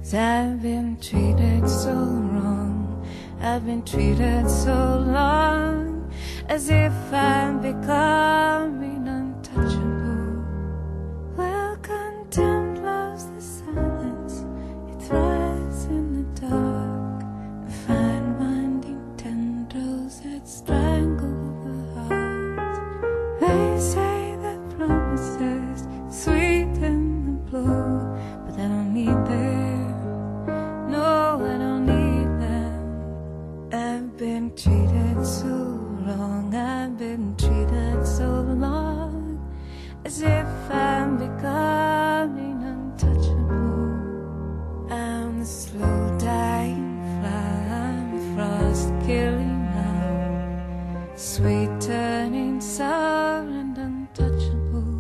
I've been treated so wrong, I've been treated so long, as if I'm becoming untouchable. Well, contempt loves the silence, it thrives in the dark, the fine winding tendrils that strangle the heart. They say that promises sweeten the blow, but I don't need them. No, I don't need them. I've been treated so wrong, I've been treated so long, as if I'm becoming untouchable. I'm the slow dying fly, I'm the frost killing now, sweet turning sour and untouchable.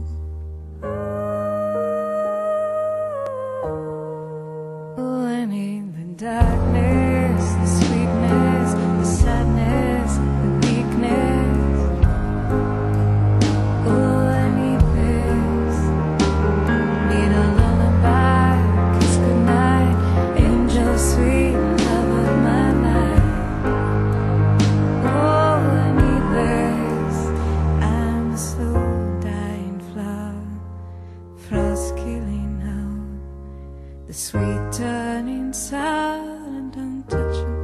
Oh, I need the darkness, the sweetness, the sadness, the weakness. Oh, I need this. Need a lullaby, kiss goodnight, angel sweet, love of my life. Oh, I need this. I'm a slow dying flower, frost killing out, the sweet turning sour and untouchable.